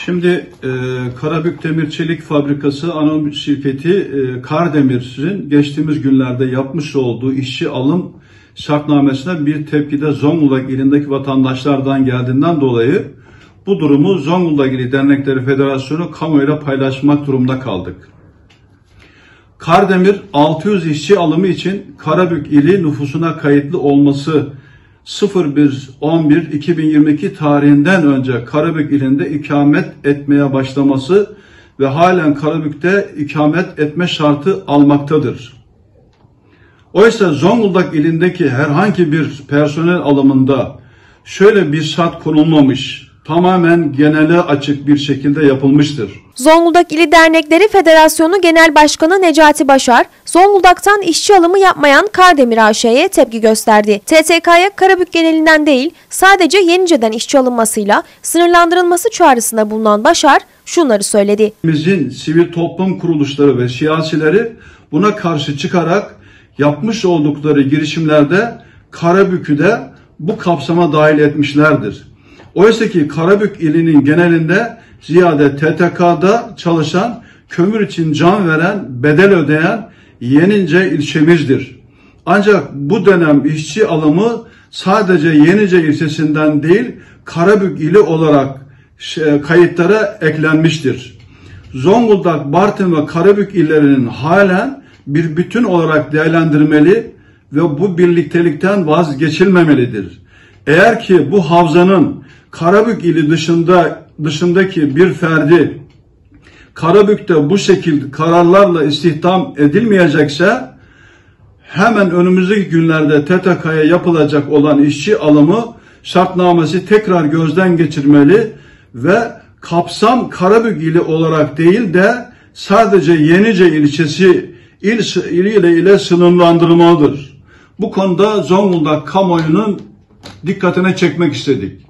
Şimdi Karabük Demir Çelik Fabrikası anonim şirketi Kardemir'in geçtiğimiz günlerde yapmış olduğu işçi alım şartnamesine bir tepkide Zonguldak ilindeki vatandaşlardan geldiğinden dolayı bu durumu Zonguldak İli Dernekleri Federasyonu kamuoyuyla paylaşmak durumunda kaldık. Kardemir 600 işçi alımı için Karabük ili nüfusuna kayıtlı olması 01.11.2022 tarihinden önce Karabük ilinde ikamet etmeye başlaması ve halen Karabük'te ikamet etme şartı almaktadır. Oysa Zonguldak ilindeki herhangi bir personel alımında şöyle bir şart konulmamış, tamamen genele açık bir şekilde yapılmıştır. Zonguldak İli Dernekleri Federasyonu Genel Başkanı Necati Başar, Zonguldak'tan işçi alımı yapmayan Kardemir AŞ'ye tepki gösterdi. TTK'ya Karabük genelinden değil, sadece Yenice'den işçi alınmasıyla sınırlandırılması çağrısında bulunan Başar şunları söyledi. Bizim sivil toplum kuruluşları ve siyasileri buna karşı çıkarak yapmış oldukları girişimlerde Karabük'ü de bu kapsama dahil etmişlerdir. Oysa ki Karabük ilinin genelinde ziyade TTK'da çalışan, kömür için can veren, bedel ödeyen Yenice ilçemizdir. Ancak bu dönem işçi alımı sadece Yenice ilçesinden değil, Karabük ili olarak kayıtlara eklenmiştir. Zonguldak, Bartın ve Karabük illerinin halen bir bütün olarak değerlendirmeli ve bu birliktelikten vazgeçilmemelidir. Eğer ki bu havzanın Karabük ili dışındaki bir ferdi Karabük'te bu şekilde kararlarla istihdam edilmeyecekse hemen önümüzdeki günlerde TTK'ya yapılacak olan işçi alımı şartnamesi tekrar gözden geçirmeli ve kapsam Karabük ili olarak değil de sadece Yenice ilçesi ile sınırlandırılmalıdır. Bu konuda Zonguldak kamuoyunun dikkatine çekmek istedik.